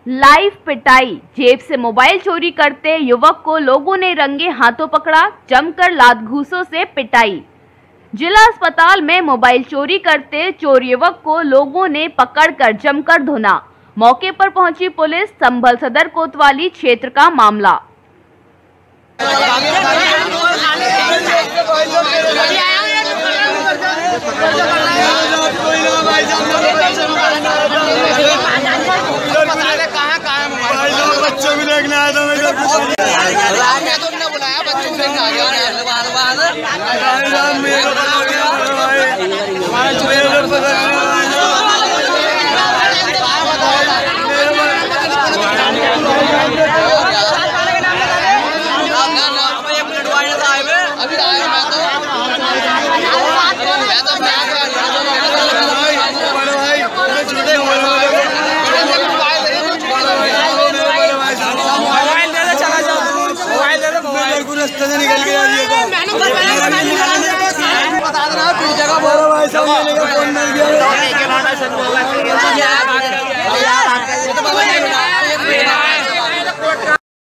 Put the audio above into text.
Live पिटाई। जेब से मोबाइल चोरी करते युवक को लोगों ने रंगे हाथों पकड़ा, जमकर लात घूंसों से पिटाई। जिला अस्पताल में मोबाइल चोरी करते चोर युवक को लोगों ने पकड़कर जमकर धुना। मौके पर पहुंची पुलिस। संभल सदर कोतवाली क्षेत्र का मामला। बच्चों भी देखने आया था मैं तो बुलाया बच्चों को देखने आ निकल गया बता देना जगह बोलो भाई साहब।